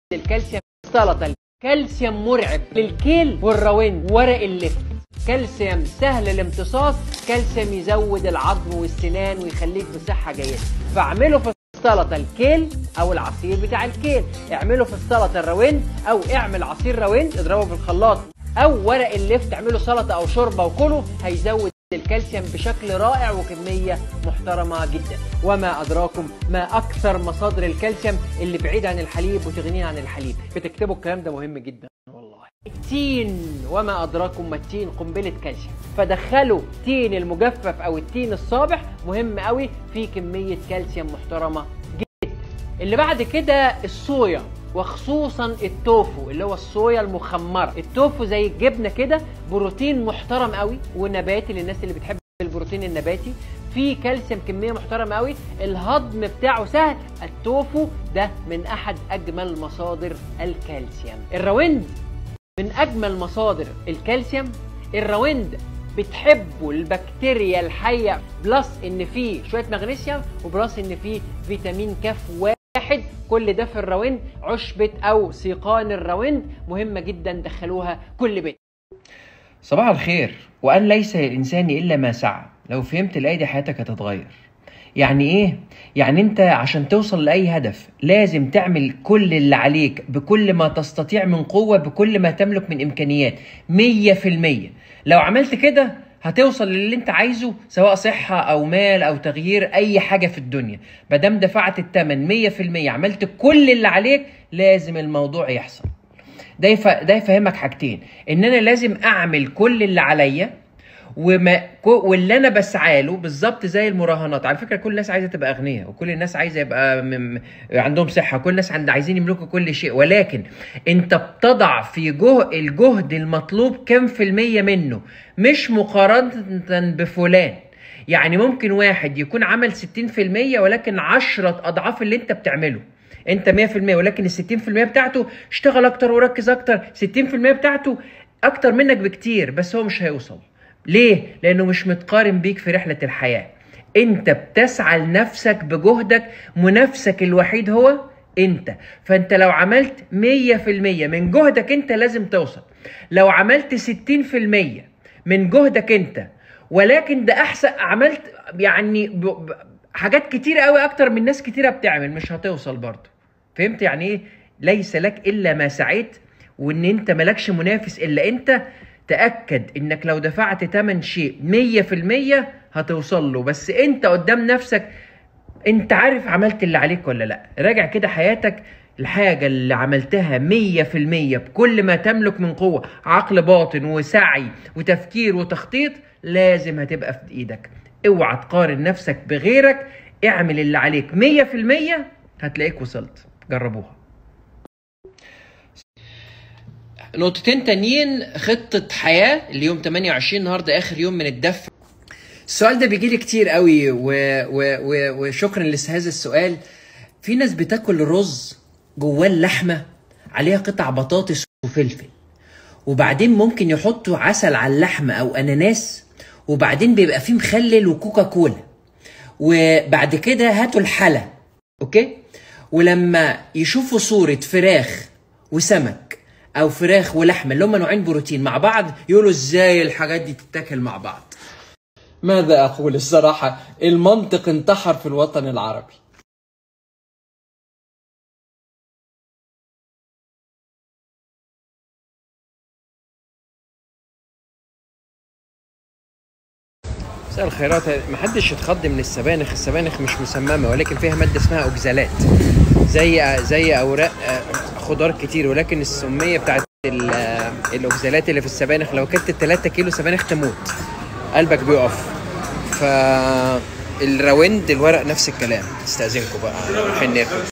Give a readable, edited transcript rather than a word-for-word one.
الكالسيوم سلطة. الكالسيوم مرعب للكيل والراوند. ورق اللفت كالسيوم سهل الامتصاص، كالسيوم يزود العظم والسنان ويخليك بصحة جيدة. فاعمله في السلطة الكيل او العصير بتاع الكيل، اعمله في السلطة الراوند او اعمل عصير راوند اضربه في الخلاط، او ورق اللفت اعمله سلطة او شوربة وكله، هيزود الكالسيوم بشكل رائع وكمية محترمة جدا. وما أدراكم ما أكثر مصادر الكالسيوم اللي بعيد عن الحليب وتغنيه عن الحليب. بتكتبوا الكلام ده مهم جدا والله. التين، وما أدراكم ما التين، قنبلة كالسيوم. فدخلوا التين المجفف أو التين الصابح، مهم قوي في كمية كالسيوم محترمة جدا. اللي بعد كده الصويا، وخصوصا التوفو اللي هو الصويا المخمره. التوفو زي الجبنه كده، بروتين محترم قوي ونباتي للناس اللي بتحب البروتين النباتي، فيه كالسيوم كميه محترمه قوي، الهضم بتاعه سهل. التوفو ده من احد اجمل مصادر الكالسيوم. الراوند من اجمل مصادر الكالسيوم. الراوند بتحبه البكتيريا الحيه، بلس ان فيه شويه مغنيسيوم وبلس ان فيه فيتامين كاف واحد. كل ده في الراوند. عشبة او سيقان الراوند مهمة جدا، دخلوها كل بيت. صباح الخير. وأن ليس للإنسان إلا ما سعى. لو فهمت الآية دي حياتك هتتغير. يعني إيه؟ يعني أنت عشان توصل لأي هدف لازم تعمل كل اللي عليك بكل ما تستطيع من قوة، بكل ما تملك من إمكانيات 100%. لو عملت كده هتوصل للي انت عايزه، سواء صحة او مال او تغيير اي حاجة في الدنيا. مادام دفعت الثمن 100%، عملت كل اللي عليك، لازم الموضوع يحصل. ده يفهمك حاجتين: ان انا لازم اعمل كل اللي عليا، واللي انا بسعى له بالظبط زي المراهنات. على فكره كل الناس عايزه تبقى اغنياء، وكل الناس عايزه يبقى عندهم صحه، كل الناس عايزين يملكوا كل شيء، ولكن انت بتضع في الجهد المطلوب كم في المية منه، مش مقارنه بفلان. يعني ممكن واحد يكون عمل 60% ولكن 10 اضعاف اللي انت بتعمله. انت 100% ولكن ال 60% بتاعته اشتغل اكتر وركز اكتر، 60% بتاعته اكتر منك بكتير، بس هو مش هيوصل. ليه؟ لأنه مش متقارن بيك في رحلة الحياة. أنت بتسعى لنفسك بجهدك، منافسك الوحيد هو أنت. فأنت لو عملت 100% من جهدك أنت لازم توصل. لو عملت 60% من جهدك أنت، ولكن ده أحسن، عملت يعني حاجات كتير قوي أكتر من ناس كتيرة بتعمل، مش هتوصل برضه. فهمت يعني إيه؟ ليس لك إلا ما سعيت، وإن أنت ملكش منافس إلا أنت. تأكد انك لو دفعت تمن شيء 100% هتوصل له، بس انت قدام نفسك انت عارف عملت اللي عليك ولا لا. راجع كده حياتك، الحاجة اللي عملتها 100% بكل ما تملك من قوة، عقل باطن وسعي وتفكير وتخطيط، لازم هتبقى في ايدك. اوعى تقارن نفسك بغيرك، اعمل اللي عليك 100%، هتلاقيك وصلت. جربوها. نقطتين تانيين: خطة حياة اليوم 28، النهاردة آخر يوم من الدفع. السؤال ده بيجيلي كتير قوي وشكرا لهذا السؤال. في ناس بتاكل رز جواه اللحمة عليها قطع بطاطس وفلفل، وبعدين ممكن يحطوا عسل على اللحمة أو أناناس، وبعدين بيبقى فيه مخلل وكوكا كولا، وبعد كده هاتوا الحلا. أوكي؟ ولما يشوفوا صورة فراخ وسمك او فراخ ولحمه اللي هم نوعين بروتين مع بعض، يقولوا ازاي الحاجات دي تتاكل مع بعض؟ ماذا اقول؟ الصراحه المنطق انتحر في الوطن العربي. مساء الخيرات. محدش يتخض من السبانخ. السبانخ مش مسممه، ولكن فيها ماده اسمها اوكزالات، زي اوراق خضار كتير، ولكن السميه بتاعت الاوكزالات اللي في السبانخ لو كلت 3 كيلو سبانخ تموت، قلبك بيقف. فالراوند الورق نفس الكلام. استاذنكم بقى رايحين ناكل.